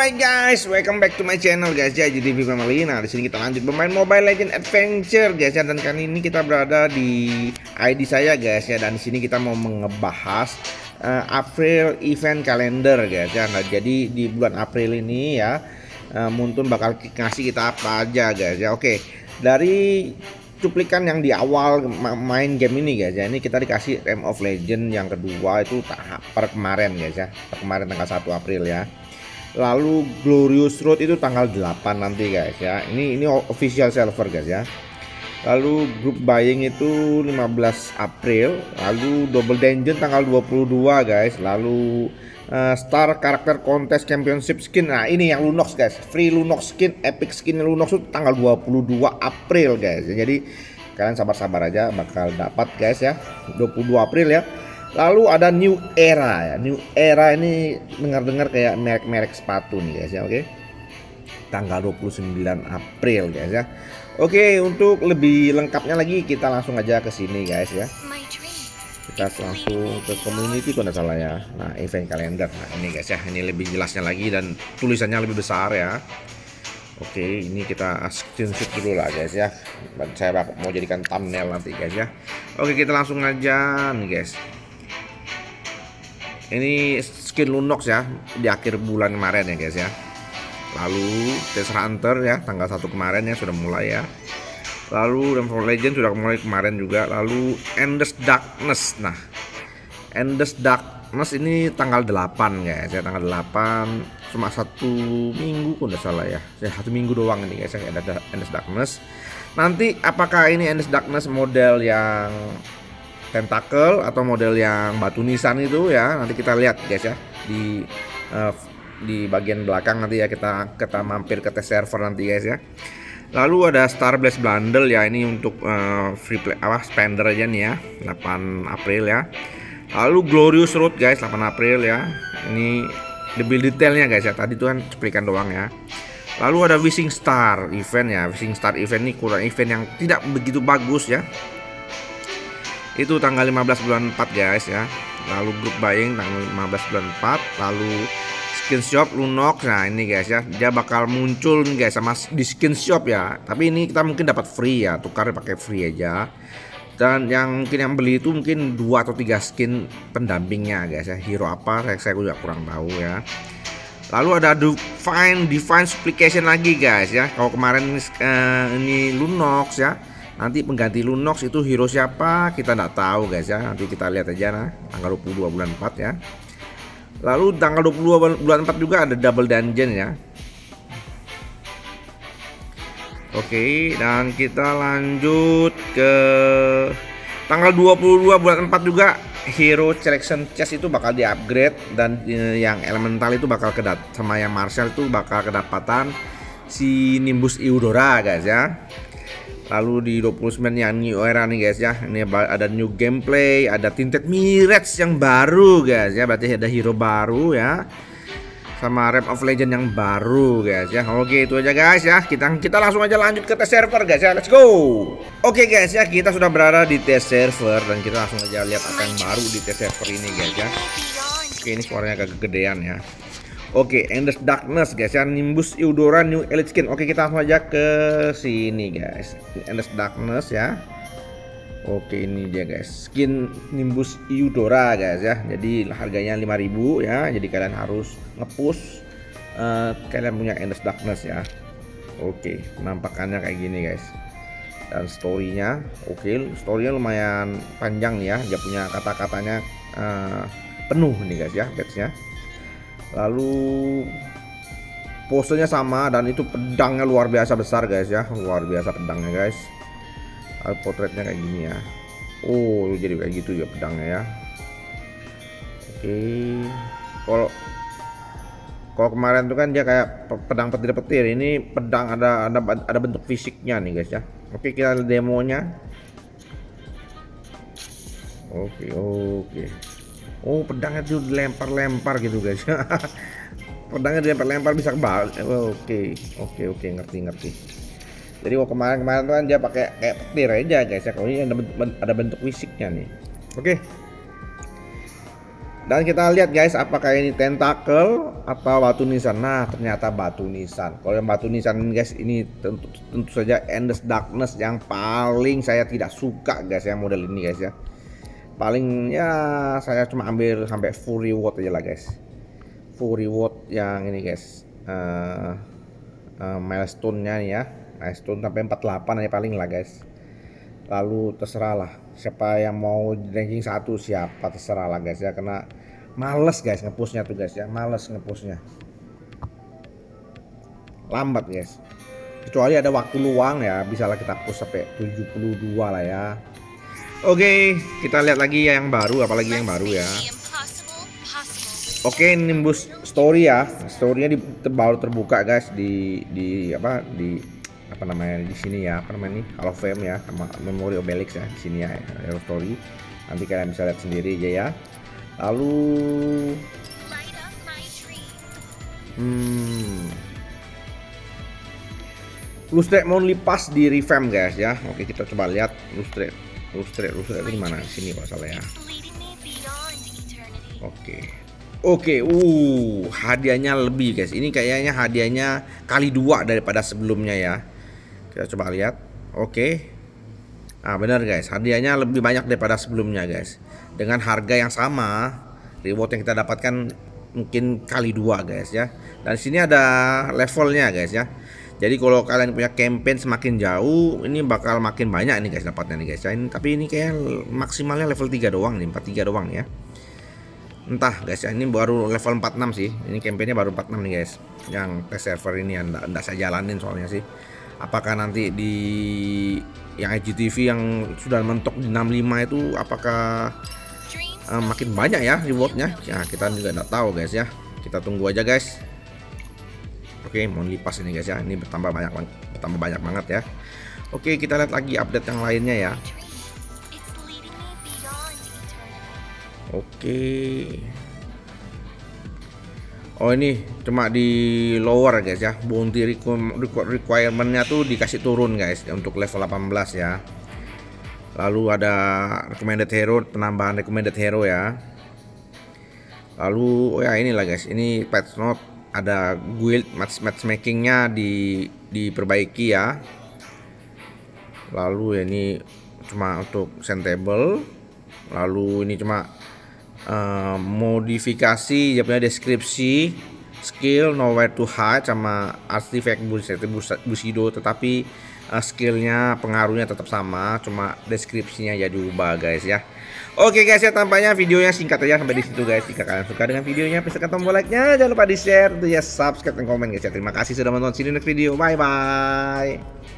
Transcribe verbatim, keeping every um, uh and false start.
Alright guys, welcome back to my channel guys ya. Jadi video kali ini, nah di sini kita lanjut bermain Mobile Legends Adventure guys ya. Dan kali ini kita berada di I D saya guys ya. Dan di sini kita mau ngebahas uh, April event kalender guys ya. Nah jadi di bulan April ini ya, uh, Muntun bakal ngasih kita apa aja guys ya. Oke, dari cuplikan yang di awal main game ini guys ya, ini kita dikasih Realm of Legend yang kedua itu tahap per kemarin guys ya, per kemarin tanggal satu April ya. Lalu Glorious Road itu tanggal delapan nanti guys ya. Ini ini official server guys ya. Lalu group buying itu lima belas April. Lalu Double Dungeon tanggal dua puluh dua guys. Lalu uh, Star Character Contest Championship Skin. Nah, ini yang Lunox guys. Free Lunox skin, epic skin Lunox itu tanggal dua puluh dua April guys. Jadi kalian sabar-sabar aja bakal dapat guys ya. dua puluh dua April ya. Lalu ada New Era ya. New Era ini dengar-dengar kayak merek-merek sepatu nih guys ya. Oke, tanggal dua puluh sembilan April guys ya. Oke, untuk lebih lengkapnya lagi kita langsung aja ke sini guys ya. Kita langsung ke community kalau tidak salah ya. Nah, event kalender. Nah ini guys ya, ini lebih jelasnya lagi dan tulisannya lebih besar ya. Oke, ini kita screenshot dulu lah guys ya. Dan saya mau jadikan thumbnail nanti guys ya. Oke, kita langsung aja nih guys. Ini skin Lunox ya di akhir bulan kemarin ya guys ya. Lalu Treasure Hunter ya tanggal satu kemarin ya sudah mulai ya. Lalu Realm of Legend sudah mulai kemarin juga. Lalu Endless Darkness. Nah, Endless Darkness ini tanggal delapan guys ya, tanggal delapan, cuma satu minggu kok enggak salah ya. Ya satu minggu doang ini guys ya, ada Endless Darkness. Nanti apakah ini Endless Darkness model yang tentakel atau model yang batu nisan itu ya, nanti kita lihat guys ya di uh, di bagian belakang nanti ya, kita kita mampir ke test server nanti guys ya. Lalu ada Star Blast Bundle ya, ini untuk uh, free play apa spender aja nih ya, delapan April ya. Lalu Glorious Road guys delapan April ya, ini lebih detailnya guys ya, tadi tuh kan cuplikan doang ya. Lalu ada Wishing Star event ya, Wishing Star event ini kurang event yang tidak begitu bagus ya, itu tanggal lima belas bulan empat guys ya. Lalu group buying tanggal lima belas bulan empat. Lalu skin shop Lunox, nah ini guys ya, dia bakal muncul nih guys sama di skin shop ya, tapi ini kita mungkin dapat free ya, tukar pakai free aja. Dan yang mungkin yang beli itu mungkin dua atau tiga skin pendampingnya guys ya, hero apa saya, saya juga kurang tahu ya. Lalu ada Divine Divine Supplication lagi guys ya. Kalau kemarin uh, ini Lunox ya, nanti pengganti Lunox itu hero siapa kita nggak tahu guys ya, nanti kita lihat aja nah tanggal dua puluh dua bulan empat ya. Lalu tanggal dua puluh dua bulan empat juga ada Double Dungeon ya. Oke, dan kita lanjut ke tanggal dua puluh dua bulan empat juga hero selection chest itu bakal di upgrade, dan eh, yang elemental itu bakal kedat sama yang martial itu bakal kedapatan si Nimbus Eudora guys ya. Lalu di dua puluh sembilan yang New Era nih guys ya, ini ada new gameplay, ada Tinted Mirage yang baru guys ya, berarti ada hero baru ya, sama Realm of Legend yang baru guys ya. Oke, itu aja guys ya, kita kita langsung aja lanjut ke test server guys ya, let's go. Oke guys ya, kita sudah berada di test server dan kita langsung aja lihat apa yang baru di test server ini guys ya. Oke, ini suaranya agak kegedean ya. Oke, Endless Darkness guys ya, Nimbus Eudora New Elite Skin. Oke, kita langsung aja ke sini guys, Endless Darkness ya. Oke, ini dia guys, skin Nimbus Eudora guys ya. Jadi harganya lima ribu ya, jadi kalian harus ngepush uh, kalian punya Endless Darkness ya. Oke, penampakannya kayak gini guys. Dan storynya, oke, storynya lumayan panjang nih ya, dia punya kata-katanya uh, penuh nih guys ya, batchnya. Lalu posenya sama, dan itu pedangnya luar biasa besar guys ya, luar biasa pedangnya guys. Lalu potretnya kayak gini ya. Oh, jadi kayak gitu ya pedangnya ya. Oke, kalau kalau kemarin tuh kan dia kayak pedang petir-petir, ini pedang ada ada ada bentuk fisiknya nih guys ya. Oke, kita lihat demonya. Oke oke. Oh, pedangnya tuh dilempar-lempar gitu guys. Pedangnya dilempar-lempar bisa kebalik. Oke, oke, oke, ngerti-ngerti. Jadi kalau kemarin-kemarin tuh kan dia pakai kayak petir aja guys ya. Kalau ini ada bentuk, ada bentuk fisiknya nih. Oke. Dan kita lihat guys, apakah ini tentakel atau batu nisan. Nah, ternyata batu nisan. Kalau yang batu nisan guys, ini tentu, tentu saja Endless Darkness yang paling saya tidak suka guys ya, model ini guys ya. Paling ya saya cuma ambil sampai full reward aja lah guys. Full reward yang ini guys. Uh, uh, milestone-nya nih ya. Milestone sampai empat puluh delapan aja paling lah guys. Lalu terserah lah siapa yang mau ranking satu, siapa terserah lah guys ya, karena males guys ngepushnya tuh guys ya, males ngepushnya, lambat guys. Kecuali ada waktu luang ya, bisa lah kita push sampai tujuh puluh dua lah ya. Oke, kita lihat lagi yang baru, apalagi yang baru ya. Oke, Nimbus Story ya, storynya di, baru terbuka guys di di apa di apa namanya di sini ya, apa namanya ini Hall of Fame ya, sama Memori Obelix ya di sini ya, Hero Story. Nanti kalian bisa lihat sendiri aja ya. Lalu hmm Lustre Monthly Pass di revamp guys ya. Oke, kita coba lihat Lustre Lustre Lustre itu di mana, sini kalau salah ya. Oke Oke, uh, hadiahnya lebih guys. Ini kayaknya hadiahnya kali dua daripada sebelumnya ya. Kita coba lihat. Oke. Nah, benar guys, hadiahnya lebih banyak daripada sebelumnya guys. Dengan harga yang sama, reward yang kita dapatkan mungkin kali dua guys ya. Dan sini ada levelnya guys ya. Jadi kalau kalian punya campaign semakin jauh, ini bakal makin banyak nih guys dapatnya nih guys ya. Ini, tapi ini kayak maksimalnya level tiga doang nih, empat puluh tiga doang nih ya. Entah guys ya, ini baru level empat puluh enam sih. Ini campaignnya baru empat puluh enam nih guys. Yang test server ini yang enggak saya jalanin soalnya sih. Apakah nanti di yang I G T V yang sudah mentok di enam puluh lima itu apakah uh, makin banyak ya rewardnya? Ya kita juga enggak tahu guys ya. Kita tunggu aja guys. Oke, mau lipas ini guys ya. Ini bertambah banyak bertambah banyak banget ya. Oke, kita lihat lagi update yang lainnya ya. Oke. Oh, ini cuma di lower guys ya. Bounty requirementnya tuh dikasih turun guys untuk level delapan belas ya. Lalu ada recommended hero, penambahan recommended hero ya. Lalu oh ya inilah guys, ini patch note, ada guild match matchmakingnya di diperbaiki ya. Lalu ya ini cuma untuk sentable. Lalu ini cuma Uh, modifikasi dia punya deskripsi, skill nowhere to hide sama artifact Bushido, tetapi uh, skillnya pengaruhnya tetap sama, cuma deskripsinya ya diubah guys ya. Oke guys ya, tampaknya videonya singkat aja sampai di situ guys. Jika kalian suka dengan videonya, please tekan tombol like nya, jangan lupa di share, ya subscribe dan komen guys ya. Terima kasih sudah menonton, see you next video, bye bye.